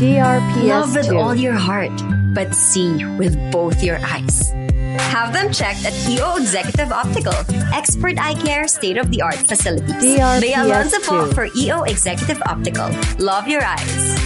DRPS Love with 2. all your heart, but see with both your eyes. Have them checked at EO Executive Optical. Expert eye care, state-of-the-art facilities. DRPS Bea Alonzo po 2. for EO Executive Optical. Love your eyes.